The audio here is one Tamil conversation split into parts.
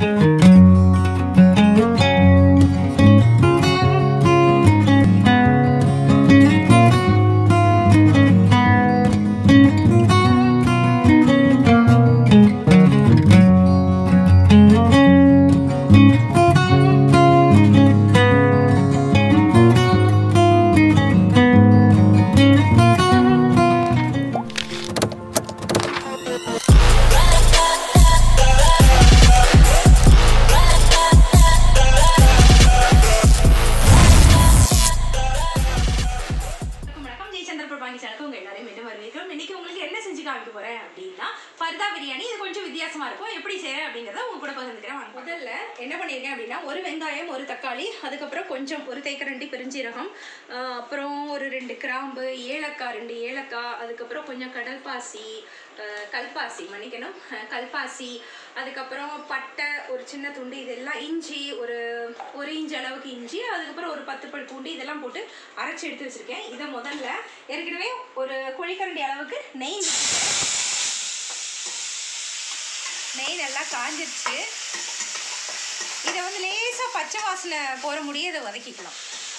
Pardha biryani இது கொஞ்சம் வித்தியாசமா இருக்கும். எப்படி செய்யறேன் அப்படிங்கறத உங்க கூட பகிர்ந்துக்கிறேன். முதல்ல என்ன பண்ணிருக்கேன் அப்படினா ஒரு வெங்காயம், ஒரு தக்காளி, அதுக்கு அப்புறம் கொஞ்சம் ஒரு தேக்கரண்டி பெருஞ்சீரகம், அப்புறம் ஒரு 2 கிராம்பு, ஏலக்காய் 2 ஏலக்காய், அதுக்கு அப்புறம் கொஞ்சம் கடல்பாசி, கல்பாசி மன்னிக்கணும், கல்பாசி, அதுக்கு அப்புறம் பட்டை ஒரு சின்ன துண்டு, இதெல்லாம் இஞ்சி ஒரு இன்ச் அளவுக்கு இஞ்சி, அதுக்கு அப்புறம் ஒரு 10 பல் பூண்டு இதெல்லாம் போட்டு அரைச்சு எடுத்து வச்சிருக்கேன். இத முதல்ல ஏற்கனவே ஒரு குழிக்கரண்டி அளவுக்கு நெய் நல்லா காஞ்சிருச்சு. இதை வந்து லேசாக பச்சை வாசனை போகிற முடிய இதை வதக்கிக்கலாம்.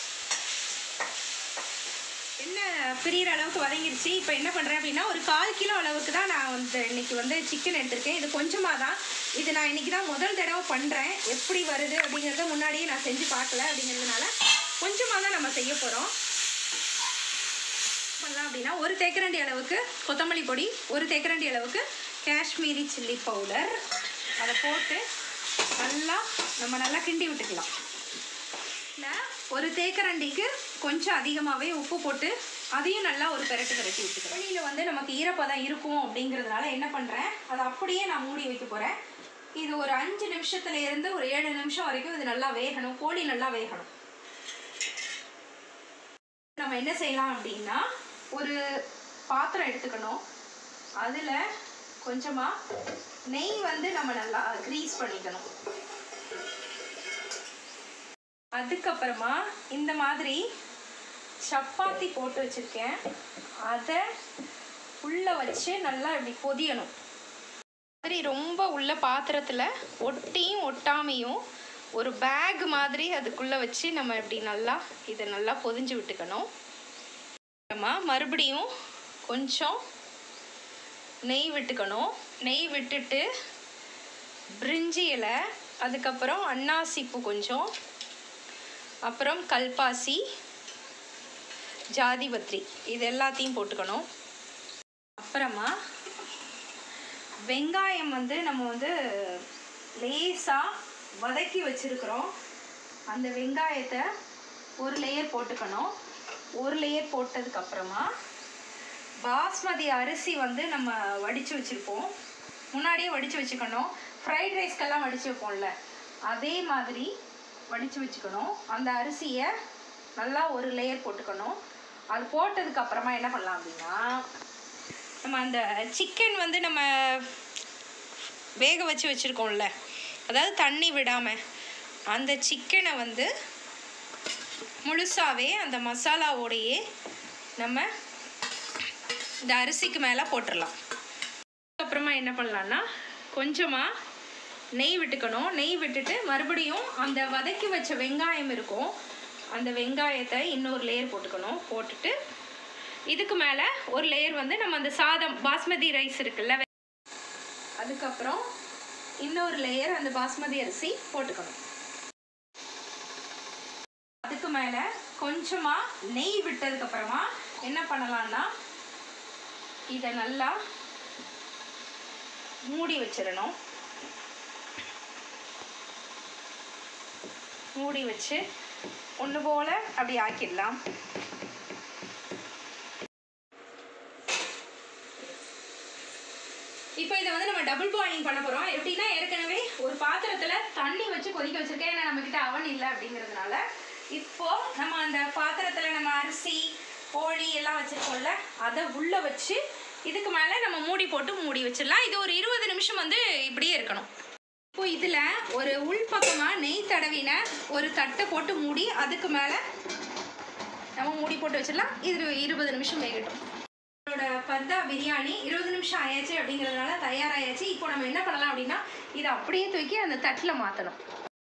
என்ன பிரியிற அளவுக்கு வதங்கிடுச்சு. இப்போ என்ன பண்ணுறேன் அப்படின்னா ஒரு 1/4 கிலோ அளவுக்கு தான் நான் வந்து இன்னைக்கு வந்து சிக்கன் எடுத்திருக்கேன். இது கொஞ்சமாக தான். இது நான் இன்னைக்கு தான் முதல் தடவை பண்ணுறேன். எப்படி வருது அப்படிங்கிறத முன்னாடியே நான் செஞ்சு பார்க்கல. அப்படிங்கிறதுனால கொஞ்சமாக தான் நம்ம செய்ய போகிறோம். பண்ணலாம் அப்படின்னா ஒரு தேக்கரண்டி அளவுக்கு கொத்தமல்லி பொடி, ஒரு தேக்கரண்டி அளவுக்கு காஷ்மீரி சில்லி பவுடர், அதை போட்டு நல்லா கிண்டி விட்டுக்கலாம். ஒரு தேக்கரண்டிக்கு கொஞ்சம் அதிகமாகவே உப்பு போட்டு அதையும் நல்லா ஒரு பெரட்டி விட்டுக்கிறேன். வெளியில் வந்து நமக்கு ஈரப்பதம் இருக்கும் அப்படிங்கிறதுனால என்ன பண்ணுறேன், அதை அப்படியே நான் மூடி வைக்க போகிறேன். இது ஒரு 5 நிமிஷத்துல இருந்து ஒரு 7 நிமிஷம் வரைக்கும் இது நல்லா வேகணும். கோழி நல்லா வேகணும். நம்ம என்ன செய்யலாம் அப்படின்னா ஒரு பாத்திரம் எடுத்துக்கணும். அதில் கொஞ்சமாக நெய் வந்து நம்ம நல்லா கிரீஸ் பண்ணிக்கணும். அதுக்கப்புறமா இந்த மாதிரி சப்பாத்தி போட்டு வச்சுருக்கேன். அதை உள்ளே வச்சு நல்லா இப்படி பொதியணும். மாதிரி ரொம்ப உள்ள பாத்திரத்தில் ஒட்டியும் ஒட்டாமையும் ஒரு பேக் மாதிரி அதுக்குள்ளே வச்சு நம்ம இப்படி இதை நல்லா பொதிஞ்சு விட்டுக்கணும். மறுபடியும் கொஞ்சம் நெய் விட்டுக்கணும். நெய் விட்டுட்டு பிரிஞ்சி இலை, அதுக்கப்புறம் அன்னாசிப்பூ கொஞ்சம், அப்புறம் கல்பாசி, ஜாதிபத்ரி, இது எல்லாத்தையும் போட்டுக்கணும். அப்புறமா வெங்காயம் வந்து நம்ம வந்து லேசாக வதக்கி வச்சுருக்கிறோம். அந்த வெங்காயத்தை ஒரு லேயர் போட்டுக்கணும். ஒரு லேயர் போட்டதுக்கப்புறமா பாஸ்மதி அரிசி வந்து நம்ம வடித்து வச்சுருப்போம். முன்னாடியே வடித்து வச்சுக்கணும். ஃப்ரைட் ரைஸ்க்கெல்லாம் வடித்து வைப்போம்ல, அதே மாதிரி வடித்து வச்சுக்கணும். அந்த அரிசியை நல்லா ஒரு லேயர் போட்டுக்கணும். அது போட்டதுக்கப்புறமா என்ன பண்ணலாம் அப்படின்னா நம்ம அந்த சிக்கன் வந்து நம்ம வேக வச்சு வச்சுருக்கோம்ல, அதாவது தண்ணி விடாமல் அந்த சிக்கனை வந்து முழுசாகவே அந்த மசாலாவோடையே நம்ம இந்த அரிசிக்கு மேலே போட்டுடலாம். அப்புறமா என்ன பண்ணலான்னா கொஞ்சமாக நெய் விட்டுக்கணும். நெய் விட்டுட்டு மறுபடியும் அந்த வதக்கி வச்ச வெங்காயம் இருக்கும், அந்த வெங்காயத்தை இன்னொரு லேயர் போட்டுக்கணும். போட்டுட்டு இதுக்கு மேலே ஒரு லேயர் வந்து நம்ம அந்த சாதம் பாஸ்மதி ரைஸ் இருக்குல்ல, அதுக்கப்புறம் இன்னொரு லேயர் அந்த பாஸ்மதி அரிசி போட்டுக்கணும். அதுக்கு மேலே கொஞ்சமாக நெய் விட்டதுக்கப்புறமா என்ன பண்ணலான்னா இதை நல்லா மூடி வச்சிடணும். மூடி வச்சு ஒன்று போல் அப்படி ஆக்கிடலாம். இப்போ இதை வந்து நம்ம டபுள் பாயிலிங் பண்ண போகிறோம். எப்படின்னா ஏற்கனவே ஒரு பாத்திரத்தில் தண்ணி வச்சு கொதிக்க வச்சுருக்கேன். ஏன்னா நம்மக்கிட்ட அவன் இல்லை அப்படிங்கிறதுனால இப்போது நம்ம அந்த பாத்திரத்தில் நம்ம அரிசி கோழி எல்லாம் வச்சுருக்கோம்ல, அதை உள்ளே வச்சு இதுக்கு மேலே நம்ம மூடி போட்டு மூடி வச்சிடலாம். இது ஒரு 20 நிமிஷம் வந்து இப்படியே இருக்கணும். இப்போ இதில் ஒரு உள்பக்கமாக நெய் தடவின ஒரு தட்டை போட்டு மூடி அதுக்கு மேலே நம்ம மூடி போட்டு வச்சிடலாம். இது 20 நிமிஷம் வேகட்டும். இதோட நம்மளோட பர்தா பிரியாணி 20 நிமிஷம் ஆயாச்சு அப்படிங்கிறதுனால தயாராகியாச்சு. இப்போ நம்ம என்ன பண்ணலாம் அப்படின்னா இதை அப்படியே தூக்கி அந்த தட்டில் மாற்றணும்.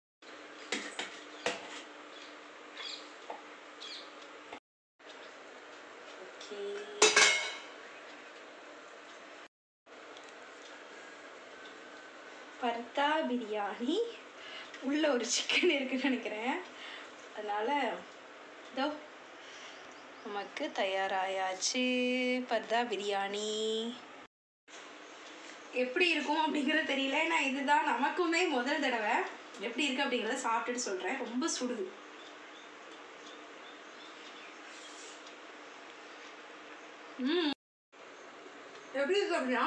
பர்தா பிரியாணி உள்ள ஒரு சிக்கன் இருக்குன்னு நினைக்கிறேன். அதனால் இதோ நமக்கு தயாராயாச்சு பர்தா பிரியாணி. எப்படி இருக்கும் அப்படிங்கிறது தெரியல. ஏன்னா இதுதான் நமக்குமே முதல் தடவை. எப்படி இருக்குது அப்படிங்கிறத சாப்பிட்டுட்டு சொல்கிறேன். ரொம்ப சுடுது. எப்படி இருக்கு அப்படின்னா,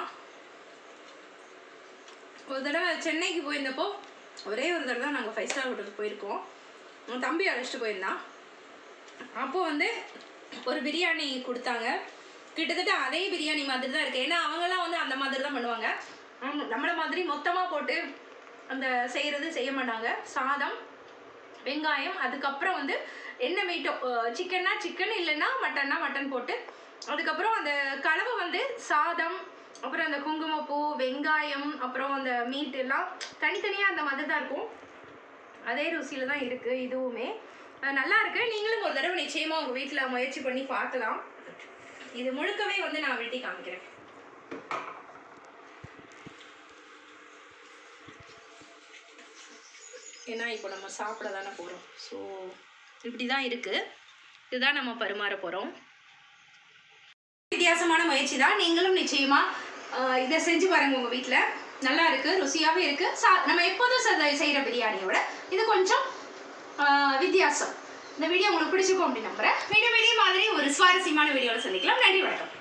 ஒரு தடவை சென்னைக்கு போயிருந்தப்போ ஒரே ஒரு தடவை தான் நாங்கள் 5 ஸ்டார் ஹோட்டலுக்கு போயிருக்கோம். தம்பி அழைச்சிட்டு போயிருந்தான். அப்போது வந்து ஒரு பிரியாணி கொடுத்தாங்க. கிட்டத்தட்ட அதே பிரியாணி மாதிரி தான் இருக்குது. ஏன்னா அவங்களாம் வந்து அந்த மாதிரி தான் பண்ணுவாங்க. நம்மளை மாதிரி மொத்தமாக போட்டு அந்த செய்ய மாட்டாங்க. சாதம், வெங்காயம், அதுக்கப்புறம் வந்து என்ன மீட்டோ, சிக்கன்னா சிக்கன், இல்லைன்னா மட்டன்னா மட்டன் போட்டு, அதுக்கப்புறம் அந்த கலவை வந்து சாதம், அப்புறம் அந்த குங்குமப்பூ, வெங்காயம், அப்புறம் அந்த மீட் எல்லாம் தனித்தனியாக அந்த மாதிரி தான் இருக்கும். அதே ருசியில் தான் இருக்குது இதுவுமே. நல்லா இருக்குது. நீங்களும் ஒரு தடவை நிச்சயமாக உங்கள் வீட்டில் முயற்சி பண்ணி பார்க்கலாம். இது முழுக்கவே வந்து நான் வெட்டி காமிக்கிறேன். ஏன்னா இப்போ நம்ம சாப்பிட தானே போகிறோம். ஸோ இப்படி தான் இருக்குது. இதுதான் நம்ம பரிமாற போகிறோம். வித்தியாசமான முயற்சி தான். நீங்களும் நிச்சயமாக இதை செஞ்சு பாருங்கள் உங்கள் வீட்டில். நல்லா இருக்குது, ருசியாகவே இருக்குது. நம்ம எப்போதும் செய்கிற பிரியாணியோட இது கொஞ்சம் வித்தியாசம். இந்த வீடியோ உங்களுக்கு பிடிச்சிருக்கும் அப்படின்னு நம்புகிறேன். மீண்டும் இதே மாதிரி ஒரு சுவாரஸ்யமான வீடியோவில் சந்திக்கலாம். நன்றி, வணக்கம்.